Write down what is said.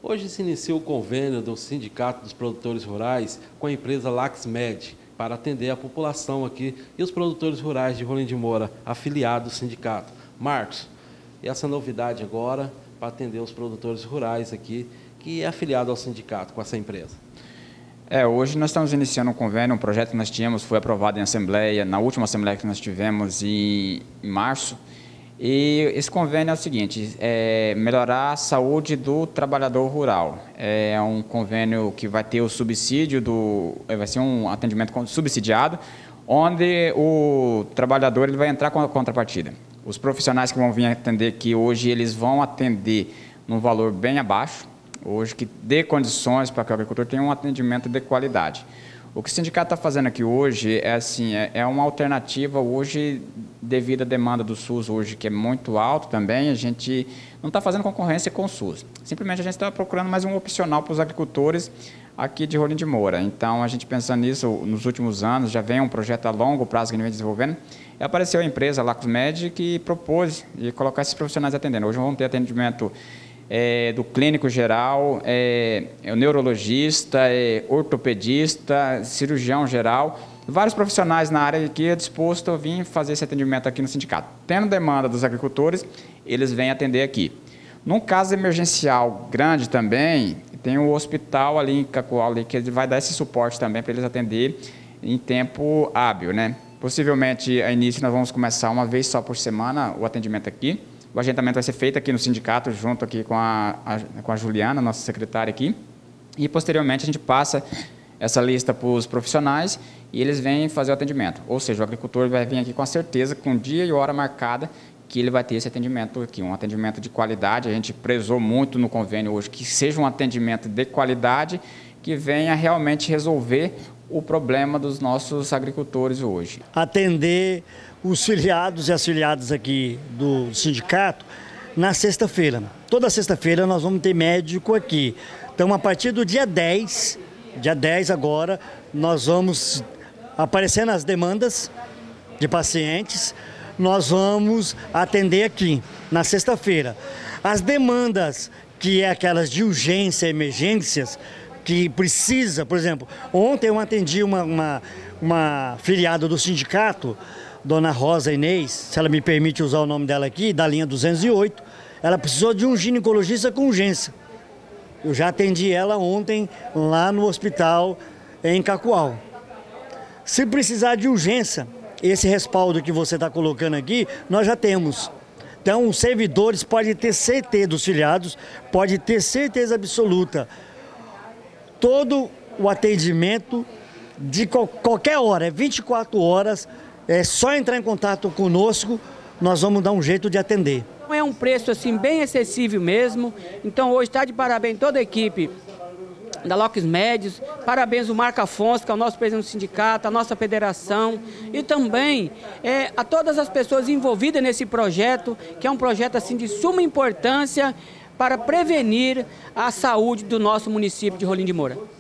Hoje se inicia o convênio do Sindicato dos Produtores Rurais com a empresa LaxMed para atender a população aqui e os produtores rurais de Rolim de Moura, afiliados ao sindicato. Marcos, e essa novidade agora para atender os produtores rurais aqui, que é afiliado ao sindicato com essa empresa? Hoje nós estamos iniciando um convênio, um projeto que nós tínhamos, foi aprovado em assembleia, na última assembleia que nós tivemos em março. E esse convênio é o seguinte, melhorar a saúde do trabalhador rural. É um convênio que vai ter o subsídio, vai ser um atendimento subsidiado, onde o trabalhador ele vai entrar com a contrapartida. Os profissionais que vão vir atender aqui hoje, eles vão atender num valor bem abaixo, hoje que dê condições para que o agricultor tenha um atendimento de qualidade. O que o sindicato está fazendo aqui hoje é uma alternativa hoje devido à demanda do SUS hoje, que é muito alto também, a gente não está fazendo concorrência com o SUS. Simplesmente a gente está procurando mais um opcional para os agricultores aqui de Rolim de Moura. Então, a gente pensando nisso, nos últimos anos, já vem um projeto a longo prazo que a gente vem desenvolvendo, e apareceu a empresa LaxMed que propôs de colocar esses profissionais atendendo. Hoje vamos ter atendimento do clínico geral, o neurologista, ortopedista, cirurgião geral, vários profissionais na área que é disposto a vir fazer esse atendimento aqui no sindicato. Tendo demanda dos agricultores, eles vêm atender aqui. Num caso emergencial grande também, tem o hospital ali em Cacoal, ali, que ele vai dar esse suporte também para eles atenderem em tempo hábil, né? Possivelmente, a início, nós vamos começar uma vez só por semana o atendimento aqui. O agendamento vai ser feito aqui no sindicato, junto aqui com a Juliana, nossa secretária aqui. E, posteriormente, a gente passa essa lista para os profissionais e eles vêm fazer o atendimento. Ou seja, o agricultor vai vir aqui com a certeza, com dia e hora marcada, que ele vai ter esse atendimento aqui, um atendimento de qualidade. A gente prezou muito no convênio hoje que seja um atendimento de qualidade que venha realmente resolver o problema dos nossos agricultores hoje. Atender os filiados e as filiadas aqui do sindicato na sexta-feira. Toda sexta-feira nós vamos ter médico aqui. Então, a partir do dia 10 agora, nós vamos aparecer nas demandas de pacientes, nós vamos atender aqui na sexta-feira. As demandas que é aquelas de urgência, emergências, que precisa, por exemplo, ontem eu atendi uma filiada do sindicato, Dona Rosa Inês, se ela me permite usar o nome dela aqui, da linha 208, ela precisou de um ginecologista com urgência. Eu já atendi ela ontem lá no hospital em Cacoal. Se precisar de urgência, esse respaldo que você está colocando aqui, nós já temos. Então, os servidores podem ter certeza, dos filiados, pode ter certeza absoluta. Todo o atendimento de qualquer hora, 24 horas, é só entrar em contato conosco, nós vamos dar um jeito de atender. É um preço assim bem acessível mesmo, então hoje está de parabéns toda a equipe da LaxMed, parabéns ao Marco Afonso, que é o nosso presidente do sindicato, a nossa federação e também a todas as pessoas envolvidas nesse projeto, que é um projeto assim de suma importância para prevenir a saúde do nosso município de Rolim de Moura.